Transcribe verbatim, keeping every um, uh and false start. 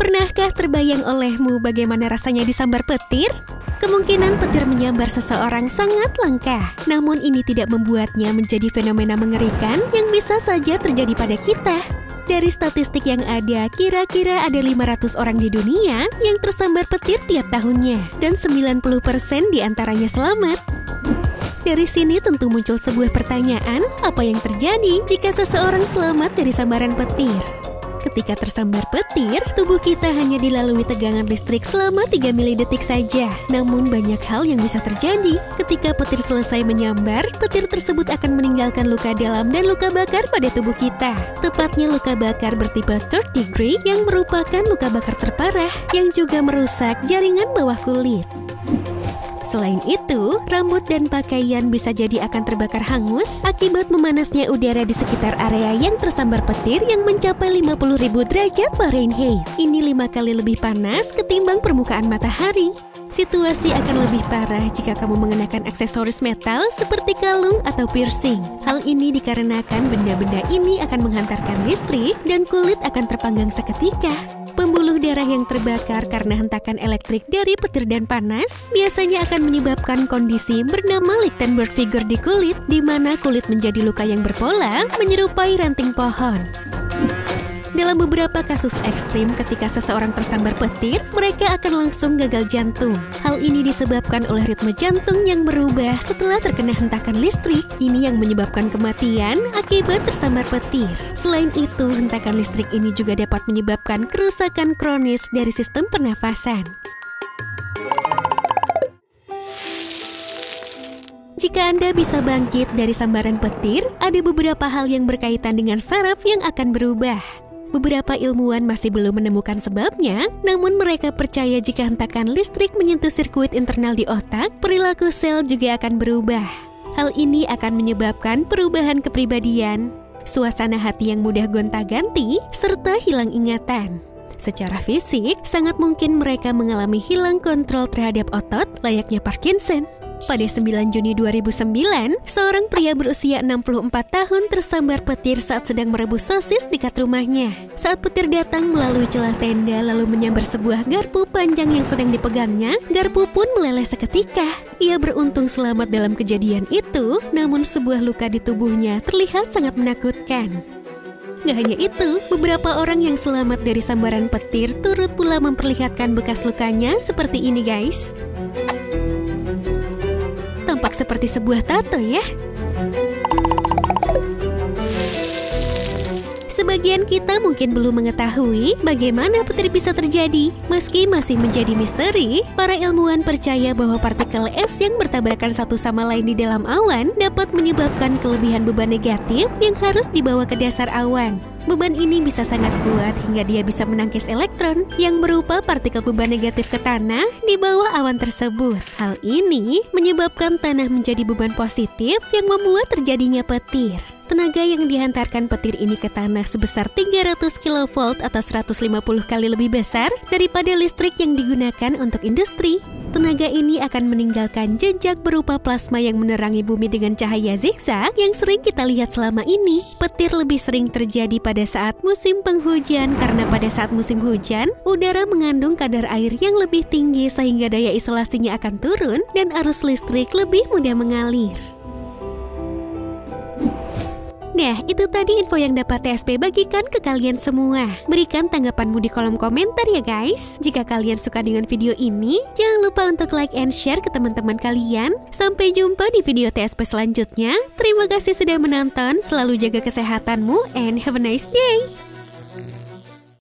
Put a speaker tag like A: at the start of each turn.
A: Pernahkah terbayang olehmu bagaimana rasanya disambar petir? Kemungkinan petir menyambar seseorang sangat langka, namun ini tidak membuatnya menjadi fenomena mengerikan yang bisa saja terjadi pada kita. Dari statistik yang ada, kira-kira ada lima ratus orang di dunia yang tersambar petir tiap tahunnya, dan sembilan puluh persen diantaranya selamat. Dari sini tentu muncul sebuah pertanyaan, apa yang terjadi jika seseorang selamat dari sambaran petir? Ketika tersambar petir, tubuh kita hanya dilalui tegangan listrik selama tiga milidetik saja. Namun banyak hal yang bisa terjadi. Ketika petir selesai menyambar, petir tersebut akan meninggalkan luka dalam dan luka bakar pada tubuh kita. Tepatnya luka bakar bertipe third degree yang merupakan luka bakar terparah yang juga merusak jaringan bawah kulit. Selain itu, rambut dan pakaian bisa jadi akan terbakar hangus akibat memanasnya udara di sekitar area yang tersambar petir yang mencapai lima puluh ribu derajat Fahrenheit. Ini lima kali lebih panas ketimbang permukaan matahari. Situasi akan lebih parah jika kamu mengenakan aksesoris metal seperti kalung atau piercing. Hal ini dikarenakan benda-benda ini akan menghantarkan listrik dan kulit akan terpanggang seketika. Pembuluh darah yang terbakar karena hentakan elektrik dari petir dan panas biasanya akan menyebabkan kondisi bernama Lichtenberg figure di kulit, di mana kulit menjadi luka yang berpola menyerupai ranting pohon. Dalam beberapa kasus ekstrim ketika seseorang tersambar petir, mereka akan langsung gagal jantung. Hal ini disebabkan oleh ritme jantung yang berubah setelah terkena hentakan listrik. Ini yang menyebabkan kematian akibat tersambar petir. Selain itu, hentakan listrik ini juga dapat menyebabkan kerusakan kronis dari sistem pernafasan. Jika Anda bisa bangkit dari sambaran petir, ada beberapa hal yang berkaitan dengan saraf yang akan berubah. Beberapa ilmuwan masih belum menemukan sebabnya, namun mereka percaya jika hentakan listrik menyentuh sirkuit internal di otak, perilaku sel juga akan berubah. Hal ini akan menyebabkan perubahan kepribadian, suasana hati yang mudah gonta-ganti, serta hilang ingatan. Secara fisik, sangat mungkin mereka mengalami hilang kontrol terhadap otot layaknya Parkinson. Pada sembilan Juni dua ribu sembilan, seorang pria berusia enam puluh empat tahun tersambar petir saat sedang merebus sosis di dekat rumahnya. Saat petir datang melalui celah tenda lalu menyambar sebuah garpu panjang yang sedang dipegangnya, garpu pun meleleh seketika. Ia beruntung selamat dalam kejadian itu, namun sebuah luka di tubuhnya terlihat sangat menakutkan. Gak hanya itu, beberapa orang yang selamat dari sambaran petir turut pula memperlihatkan bekas lukanya seperti ini guys. Tampak seperti sebuah tato ya. Sebagian kita mungkin belum mengetahui bagaimana petir bisa terjadi. Meski masih menjadi misteri, para ilmuwan percaya bahwa partikel es yang bertabrakan satu sama lain di dalam awan dapat menyebabkan kelebihan beban negatif yang harus dibawa ke dasar awan. Beban ini bisa sangat kuat hingga dia bisa menangkis elektron yang berupa partikel beban negatif ke tanah di bawah awan tersebut. Hal ini menyebabkan tanah menjadi beban positif yang membuat terjadinya petir. Tenaga yang dihantarkan petir ini ke tanah sebesar tiga ratus kilovolt atau seratus lima puluh kali lebih besar daripada listrik yang digunakan untuk industri. Tenaga ini akan meninggalkan jejak berupa plasma yang menerangi bumi dengan cahaya zigzag yang sering kita lihat selama ini. Petir lebih sering terjadi pada saat musim penghujan karena pada saat musim hujan, udara mengandung kadar air yang lebih tinggi sehingga daya isolasinya akan turun dan arus listrik lebih mudah mengalir. Nah, itu tadi info yang dapat T S P bagikan ke kalian semua. Berikan tanggapanmu di kolom komentar ya guys. Jika kalian suka dengan video ini, jangan lupa untuk like and share ke teman-teman kalian. Sampai jumpa di video T S P selanjutnya. Terima kasih sudah menonton, selalu jaga kesehatanmu and have a nice day.